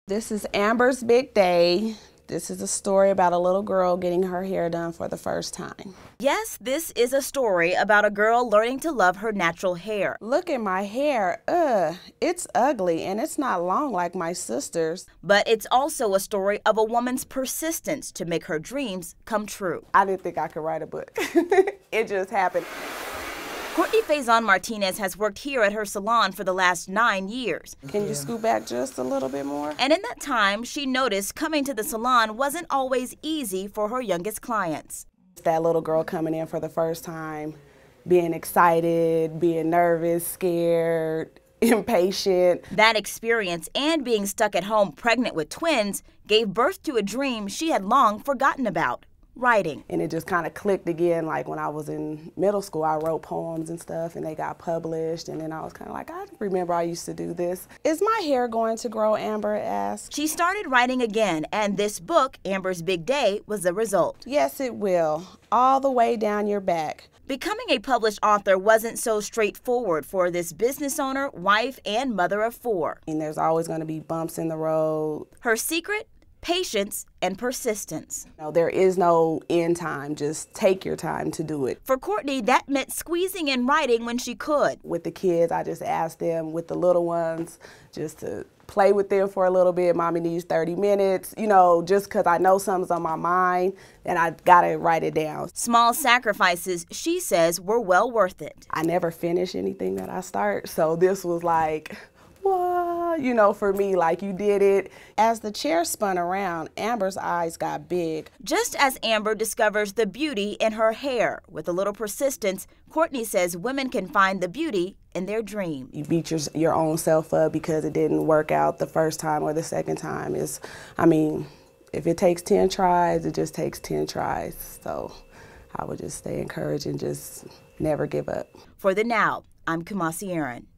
This is Amber's Big Day. This is a story about a little girl getting her hair done for the first time. Yes, this is a story about a girl learning to love her natural hair. Look at my hair. It's ugly and it's not long like my sister's. But it's also a story of a woman's persistence to make her dreams come true. I didn't think I could write a book. It just happened. Courtney Faison Martinez has worked here at her salon for the last 9 years. Can you scoot back just a little bit more? And in that time, she noticed coming to the salon wasn't always easy for her youngest clients. That little girl coming in for the first time, being excited, being nervous, scared, impatient. That experience and being stuck at home pregnant with twins gave birth to a dream she had long forgotten about. Writing. And it just kind of clicked again, like when I was in middle school, I wrote poems and stuff and they got published, and then I was kind of like, I remember I used to do this. Is my hair going to grow, Amber asked. She started writing again, and this book, Amber's Big Day, was the result. Yes, it will, all the way down your back. Becoming a published author wasn't so straightforward for this business owner, wife, and mother of 4. And there's always going to be bumps in the road. Her secret? Patience and persistence. No, there is no end time. Just take your time to do it. For Courtney, that meant squeezing in writing when she could. With the kids, I just asked them, with the little ones, just to play with them for a little bit. Mommy needs 30 minutes, just because I know something's on my mind and I gotta write it down. Small sacrifices, she says, were well worth it. I never finish anything that I start, so this was like, what? For me, like, you did it. As the chair spun around, Amber's eyes got big. Just as Amber discovers the beauty in her hair, with a little persistence, Courtney says women can find the beauty in their dream. You beat your own self up because it didn't work out the first time or the second time. If it takes 10 tries, it just takes 10 tries. So I would just stay encouraged and just never give up. For The Now, I'm Kumasi Aaron.